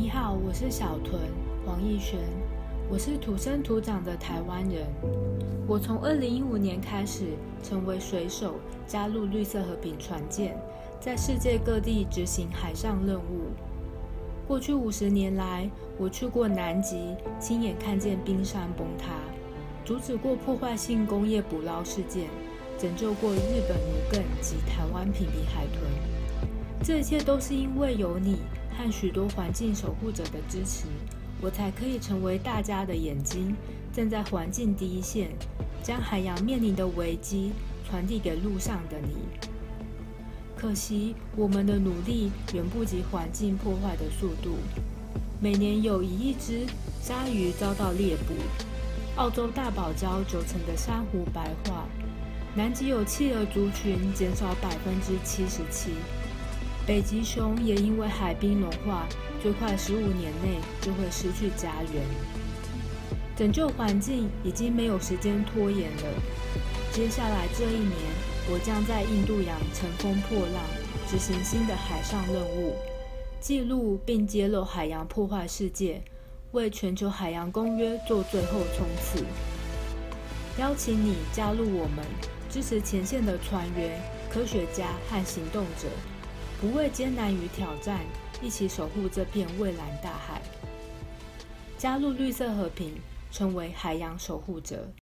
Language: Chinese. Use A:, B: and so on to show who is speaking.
A: 你好，我是小屯黄奕璇，我是土生土长的台湾人。我从2015年开始成为水手，加入绿色和平船舰，在世界各地执行海上任务。过去50年来，我去过南极，亲眼看见冰山崩塌，阻止过破坏性工业捕捞事件，拯救过日本奴更及台湾平皮海豚。这一切都是因为有你和许多环境守护者的支持，我才可以成为大家的眼睛，站在环境第一线，将海洋面临的危机传递给路上的你。可惜我们的努力远不及环境破坏的速度，每年有1亿只鲨鱼遭到猎捕，澳洲大堡礁90%的珊瑚白化，南极有企鹅族群减少77%，北极熊也因为海冰融化，最快15年内就会失去家园。拯救环境已经没有时间拖延了。接下来这1年，我将在印度洋乘风破浪，执行新的海上任务，记录并揭露海洋破坏事件，为全球海洋公约做最后冲刺。邀请你加入我们，支持前线的船员、科学家和行动者，不畏艰难与挑战，一起守护这片蔚蓝大海。加入绿色和平，成为海洋守护者。